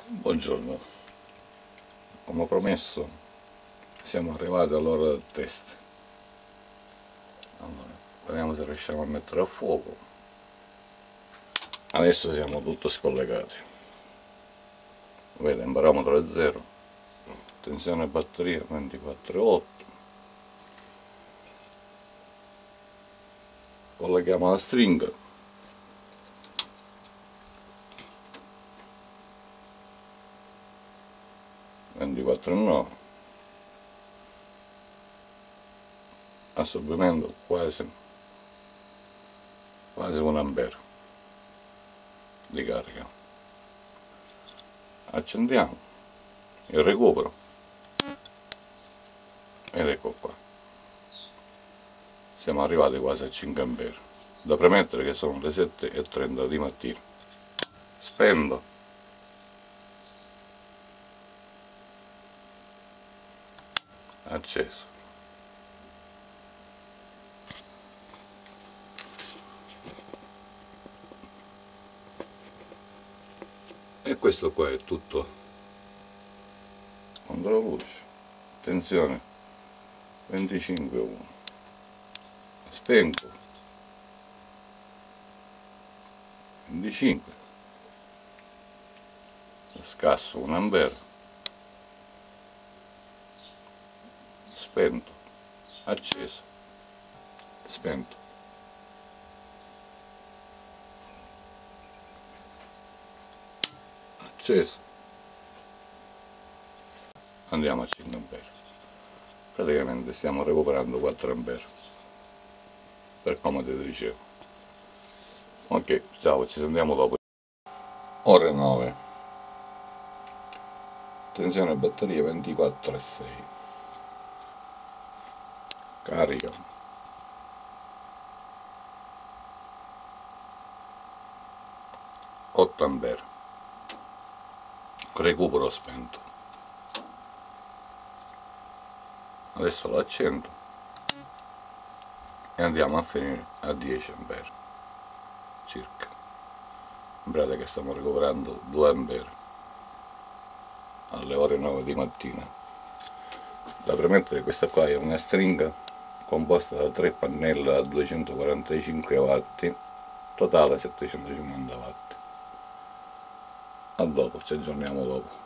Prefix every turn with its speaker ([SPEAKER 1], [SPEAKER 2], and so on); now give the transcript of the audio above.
[SPEAKER 1] Buongiorno, come promesso siamo arrivati all'ora del test. Allora, vediamo se riusciamo a mettere a fuoco. Adesso siamo tutti scollegati, vede, barometro è 0, tensione batteria 24,8, colleghiamo la stringa, assorbimento quasi 1 ampere di carica. Accendiamo il recupero ed ecco qua, siamo arrivati quasi a 5 ampere. Da premettere che sono le 7:30 di mattina. Spento, acceso. E questo qua è tutto. Controllo luce, tensione 25,1, spengo 25, scasso 1 ampere, spento, acceso, spento, acceso, andiamo a 5 ampere. Praticamente stiamo recuperando 4 ampere, per come ti dicevo. Ok, ciao, ci sentiamo dopo. Ore 9, tensione batteria 24,6, carica, (8 ampere), recupero spento. Adesso lo accendo e andiamo a finire a 10 ampere circa. In pratica che stiamo recuperando 2 ampere alle ore 9 di mattina. Da premettere che questa qua è una stringa composta da 3 pannelle a 245 watt, totale 750 watt. A dopo, ci aggiorniamo dopo.